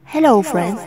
Hello, friends.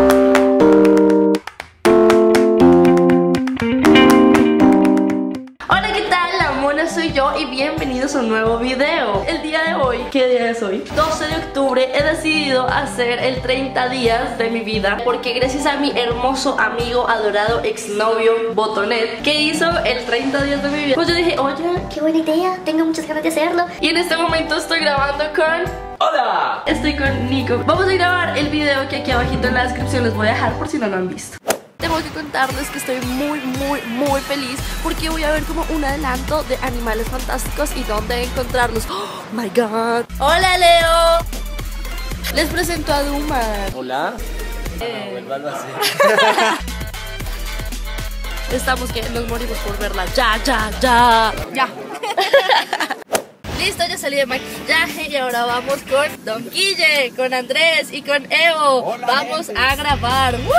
Hola, ¿qué tal? La Mona soy yo y bienvenidos a un nuevo video. El día de hoy, ¿qué día es hoy? 12 de octubre he decidido hacer el 30 días de mi vida, porque gracias a mi hermoso amigo, adorado exnovio Botonet, que hizo el 30 días de mi vida, pues yo dije, oye, qué buena idea, tengo muchas ganas de hacerlo. y en este momento estoy grabando con... ¡Hola! Estoy con Nico. Vamos a grabar el video que aquí abajito en la descripción les voy a dejar por si no lo han visto. Tengo que contarles que estoy muy feliz porque voy a ver como un adelanto de Animales Fantásticos y dónde encontrarlos. ¡Oh, my God! ¡Hola, Leo! Les presento a Duma. Hola. Vuélvalo a hacer. Estamos que nos morimos por verla. Ya. Listo, ya salí de maquillaje y ahora vamos con Don Guille, con Andrés y con Evo. Hola, vamos a grabar. ¡Woo!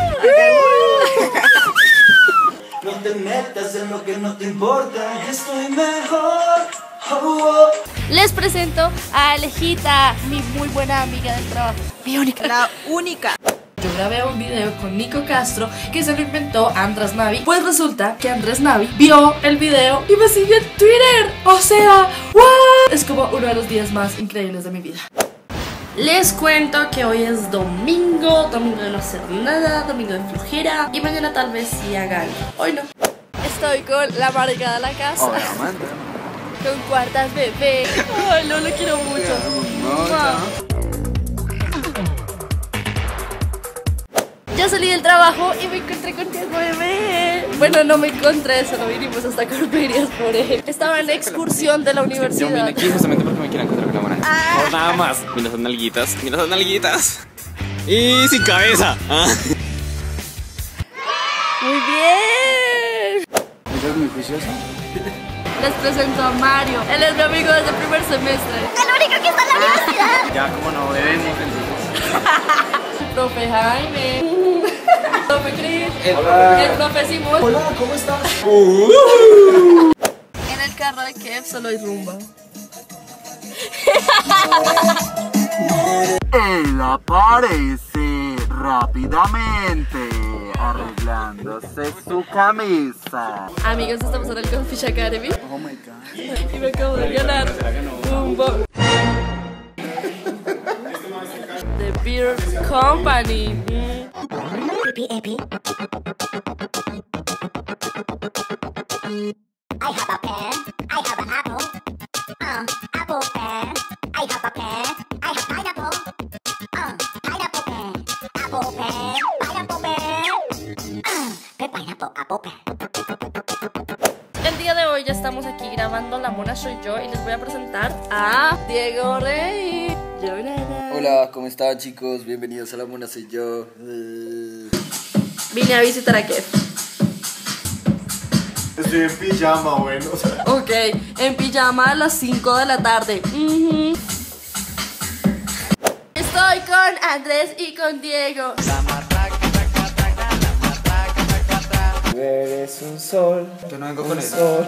No te metas en lo que no te importa, que estoy mejor. Les presento a Alejita, mi muy buena amiga del trabajo. Mi única. La única. Yo grabé un video con Nico Castro que se lo inventó Andrés Navi. Pues resulta que Andrés Navi vio el video y me siguió en Twitter. O sea, ¡wow! Es como uno de los días más increíbles de mi vida. Les cuento que hoy es domingo de no hacer nada, domingo de flojera, y mañana tal vez sí haga algo. Hoy no. Estoy con la marca de la casa. Hola, Amanda. Con Cuartas Bebé. Ay, no lo quiero mucho. Ya salí del trabajo y me encontré con Diego Bebé. Bueno, no me encontré, solo vinimos hasta Corperias por él. Estaba en la excursión de la universidad. Yo vine aquí justamente porque me quiero encontrar con la Mona. Por nada más. Mira esas nalguitas. Y sin cabeza. Muy bien. ¿Estás muy juicioso? Les presento a Mario. Él es mi amigo desde el primer semestre. El único que está en la universidad. Ya, como no bebemos entonces. Profe Jaime. Profe Cris. Hola. El profe Simón. Hola, ¿cómo estás? En el carro de Kev solo hay rumba. Él aparece rápidamente arreglándose su camisa. Amigos, estamos en el Goldfish Academy. Oh my god. Y me acabo de ganar un box. The Beer Company. Epi. I have a pen. I have an apple. Apple pen. I have a pen. I have pineapple. Pineapple pen. Apple pen. Pineapple pen. Pineapple apple pen. El día de hoy ya estamos aquí grabando La Mona Soy Yo y les voy a presentar a Diego Rey. Hola, ¿cómo están, chicos? Bienvenidos a La Mona Soy Yo. Vine a visitar a Kev. Estoy en pijama, bueno. Ok, en pijama a las 5 de la tarde. Estoy con Andrés y con Diego. Eres un sol. Yo no vengo con eso.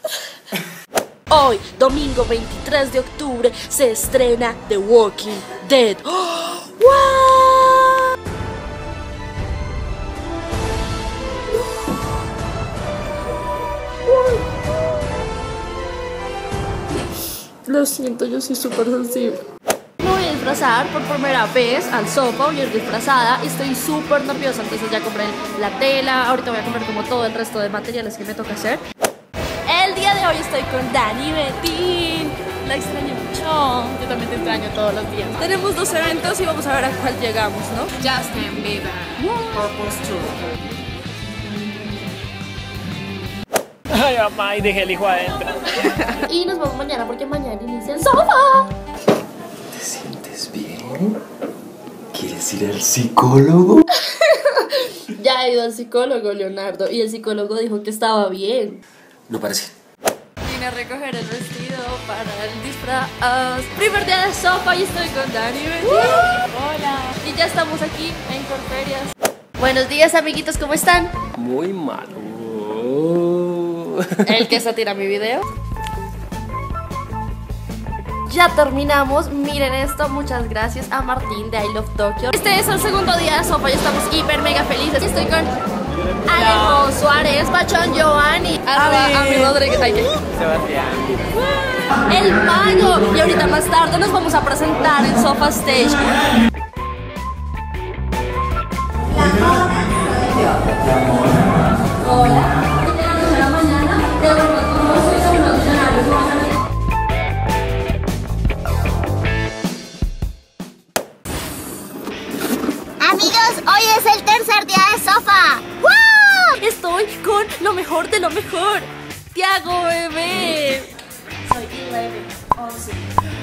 Hoy, domingo 23 de octubre, se estrena The Walking Dead. ¡Oh! ¡Wow! Lo siento, yo soy súper sensible. Me voy a disfrazar por primera vez al sopa, voy a ir disfrazada y estoy súper nerviosa. Entonces ya compré la tela, ahorita voy a comprar como todo el resto de materiales que me toca hacer. El día de hoy estoy con Dani Betín. La extraño mucho. Yo también te extraño todos los días. Tenemos 2 eventos y vamos a ver a cuál llegamos, ¿no? Justin Bieber. Purpose Tour. Ay, mamá, y dejé el hijo adentro. Y nos vemos mañana porque mañana inicia el sofa. ¿Te sientes bien? ¿Quieres ir al psicólogo? Ya he ido al psicólogo, Leonardo, y el psicólogo dijo que estaba bien. No parece. Vine a recoger el vestido para el disfraz. Primer día de sopa y estoy con Dani Betín. Hola. Y ya estamos aquí en Corperias. Buenos días, amiguitos, ¿cómo están? Muy malo. El que se tira mi video. ya terminamos. Miren esto, muchas gracias a Martín de I Love Tokyo. Este es el segundo día de sofá y estamos hiper mega felices. Estoy con Alejo Suárez, Pachón Giovanni, Ami Rodríguez, Sebastián. el Mago. Y ahorita más tarde nos vamos a presentar en Sofa Stage. Hola. Amigos, hoy es el tercer día de Sofa. ¡Wow! Estoy con lo mejor de lo mejor. Tiago, bebé. Soy 11.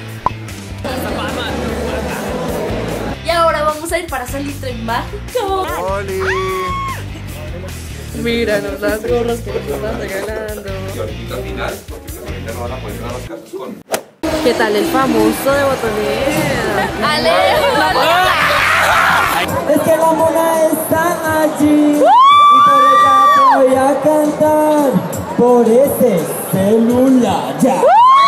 Y ahora vamos a ir para Salitre Mágico. ¡Oli! Míranos las gorras que nos están regalando. ¿Qué tal el famoso de Botonera? ¡Alejo! Es que la mona está allí y por ella voy a cantar por ese celular ya.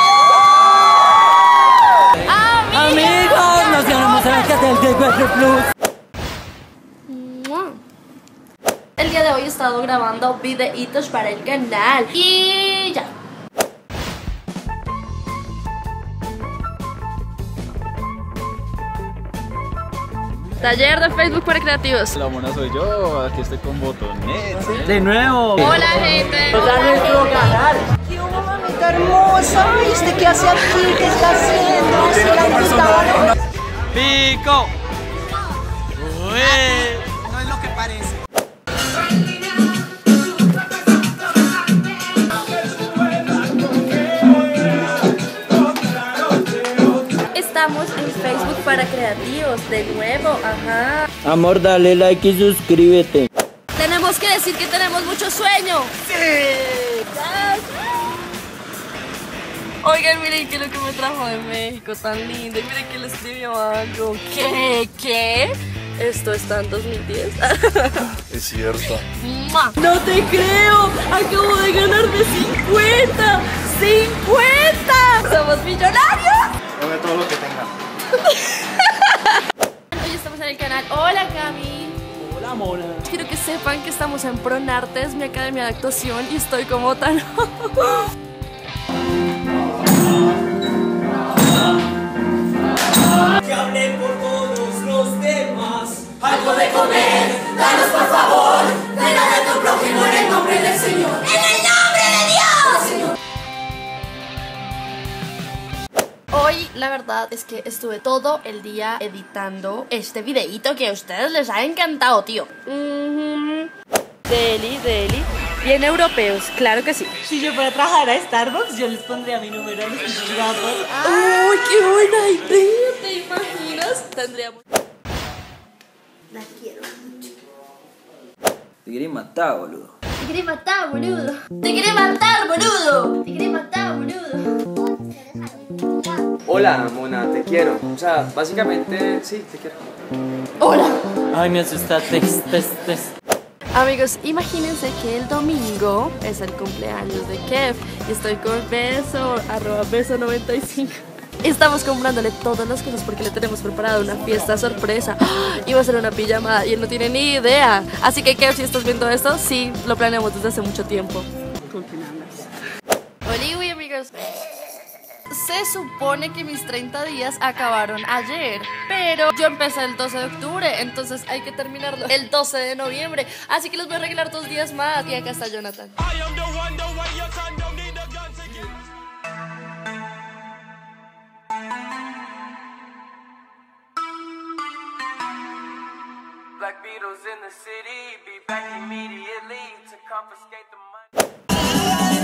Amigos, nos ganamos en el canal de Guapo Plus. El día de hoy he estado grabando videitos para el canal y ya. Taller de Facebook para creativos. La mona soy yo, aquí estoy con botones. De nuevo. Hola, gente. Está nuestro canal. ¿Qué hubo, mamita hermosa? ¿Viste qué hace aquí? ¿Qué está haciendo? ¿Se la invitaron? ¡Pico! No es lo que parece. Estamos en Facebook para creativos, de nuevo, ajá. Amor, dale like y suscríbete. Tenemos que decir que tenemos mucho sueño. ¡Sí! Oigan, miren que lo que me trajo de México, tan lindo. Y miren que le escribió algo. ¿Qué? Esto está en 2010. Es cierto. ¡No te creo! Acabo de ganar de 50. ¡50! ¡Somos millonarios! Dame todo lo que tenga. Hoy estamos en el canal. Hola, Cami. Hola, mona. Quiero que sepan que estamos en Pronartes, mi academia de actuación, y estoy como tan... Que hable por todos los demás. Algo de comer, danos por favor, ven a ver tu prójimo en el nombre del Señor. ¡En el nombre de Dios! Hoy la verdad es que estuve todo el día editando este videíto que a ustedes les ha encantado, tío. Deli. Bien europeos, claro que sí. Si yo fuera a trabajar a Starbucks, yo les pondría mi número en los gatos. ¡Uy, qué buena idea! ¿Te imaginas? Tendríamos... La quiero mucho. Te quería matar, boludo. Te querés matar, boludo. Te querés matar, boludo. Te querés matar, boludo. Hola, mona, te quiero. O sea, básicamente, sí, te quiero. Hola. Ay, me asusta. Amigos, imagínense que el domingo es el cumpleaños de Kev y estoy con Beso, @beso95. Estamos comprándole todas las cosas porque le tenemos preparada una fiesta sorpresa. Y va a ser una pijamada y él no tiene ni idea. Así que Kev, si estás viendo esto, sí, lo planeamos desde hace mucho tiempo. ¿Con quién hablas? Hola, amigos. Se supone que mis 30 días acabaron ayer, pero yo empecé el 12 de octubre, entonces hay que terminarlo el 12 de noviembre. Así que les voy a regalar 2 días más. Y acá está Jonathan. Black Beatles in the city, be back immediately to confiscate the money.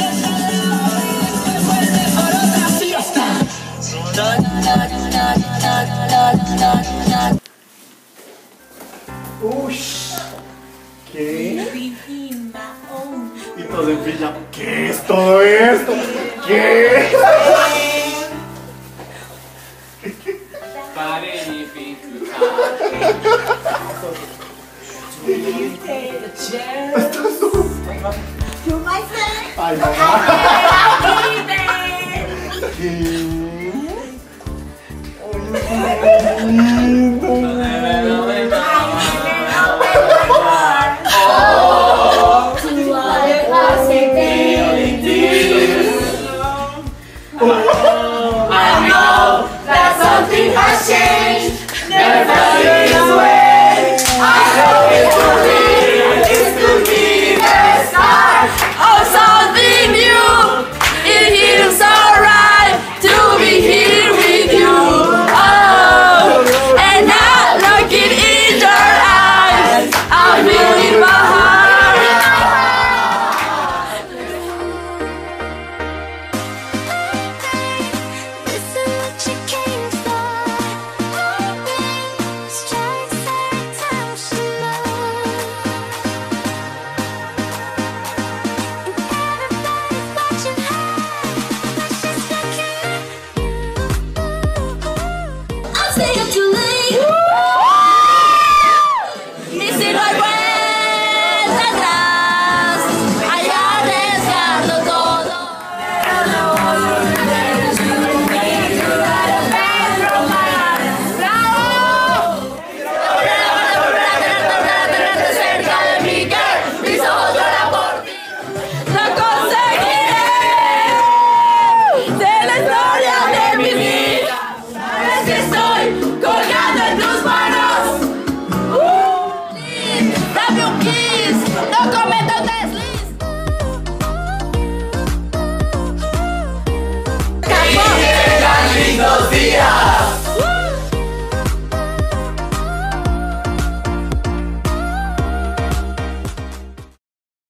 Ush. ¿Qué? Y todo en pijama. ¿Qué es todo esto? ¿Qué? You might say. Ay, mamá.